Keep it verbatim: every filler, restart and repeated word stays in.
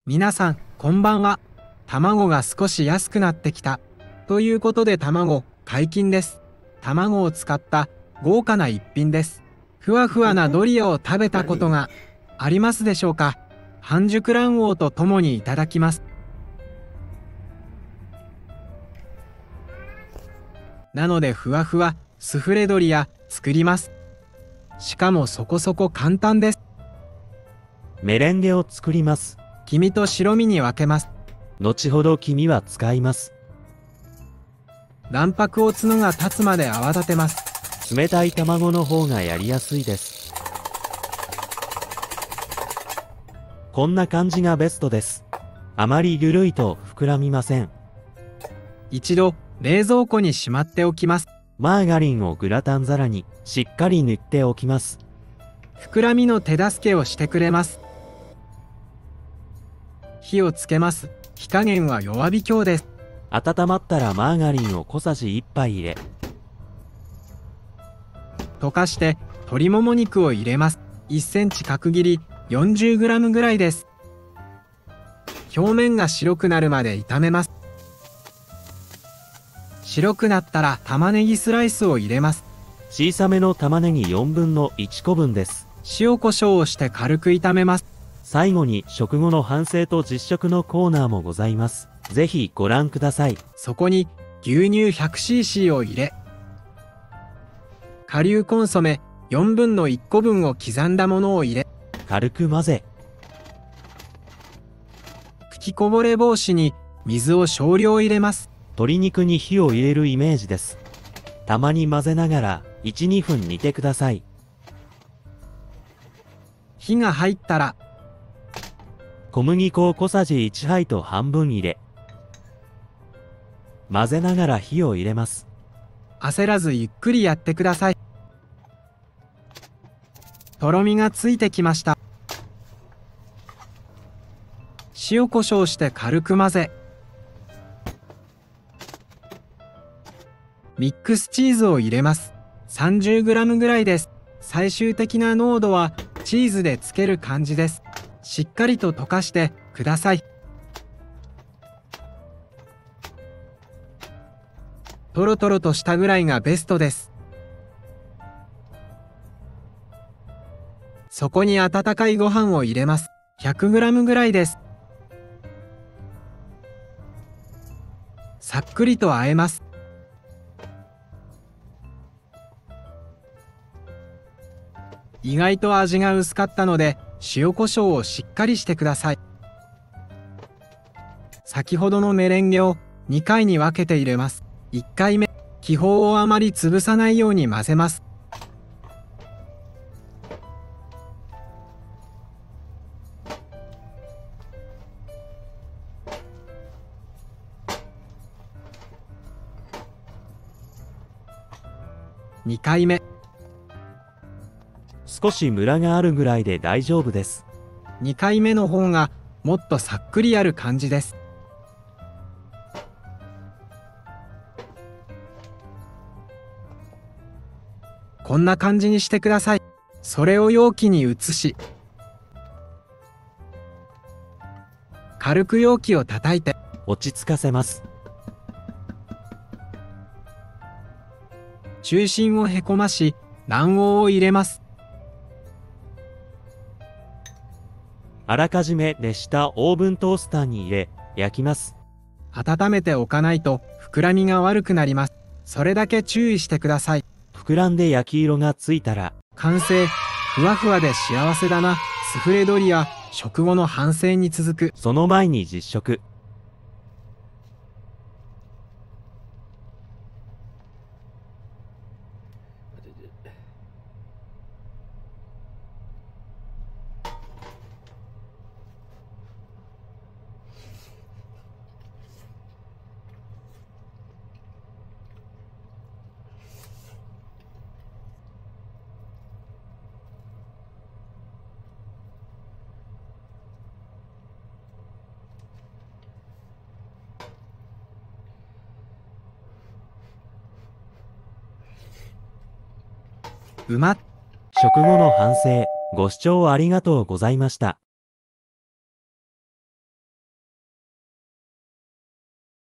皆さん、こんばんは。卵が少し安くなってきた。ということで卵、解禁です。卵を使った豪華な一品です。ふわふわなドリアを食べたことがありますでしょうか？半熟卵黄とともにいただきます。なのでふわふわスフレドリア作ります。しかもそこそこ簡単です。 メレンゲを作ります。 黄身と白身に分けます。 後ほど黄身は使います。 卵白を角が立つまで泡立てます。 冷たい卵の方がやりやすいです。こんな感じがベストです。あまりゆるいと膨らみません。 一度冷蔵庫にしまっておきます。 マーガリンをグラタン皿にしっかり塗っておきます。 膨らみの手助けをしてくれます。火をつけます。火加減は弱火強です。 温まったらマーガリンを小さじいっぱい入れ、 溶かして鶏もも肉を入れます。いっセンチ角切り よんじゅうグラム ぐらいです。表面が白くなるまで炒めます。白くなったら玉ねぎスライスを入れます。 小さめの玉ねぎよんぶんのいちこぶんです。 塩コショウをして軽く炒めます。 最後に食後の反省と実食のコーナーもございます。ぜひご覧ください。 そこに牛乳 ひゃくシーシー を入れ、顆粒コンソメよんぶんのいっこぶんを刻んだものを入れ、 軽く混ぜ、 吹きこぼれ防止に水を少量入れます。 鶏肉に火を入れるイメージです。たまに混ぜながらいち、にふん煮てください。 火が入ったら小麦粉を小さじいちはいと半分入れ、混ぜながら火を入れます。 焦らずゆっくりやってください。とろみがついてきました。塩コショウして軽く混ぜ、ミックスチーズを入れます。さんじゅうグラム ぐらいです。最終的な濃度はチーズでつける感じです。しっかりと溶かしてください。トロトロとしたぐらいがベストです。そこに温かいご飯を入れます。ひゃくグラム ぐらいです。さっくりと和えます。意外と味が薄かったので塩コショウをしっかりしてください。先ほどのメレンゲをにかいに分けて入れます。いっかいめ、気泡をあまり潰さないように混ぜます。にかいめ、 少しムラがあるぐらいで大丈夫です。 にかいめの方がもっとさっくりやる感じです。こんな感じにしてください。それを容器に移し、軽く容器を叩いて落ち着かせます。 中心をへこまし、卵黄を入れます。 あらかじめ熱したオーブントースターに入れ焼きます。 温めておかないと膨らみが悪くなります。それだけ注意してください。 膨らんで焼き色がついたら完成。ふわふわで幸せだなスフレドリア。食後の反省に続く。 その前に実食。 うまっ。 食後の反省、ご視聴ありがとうございました。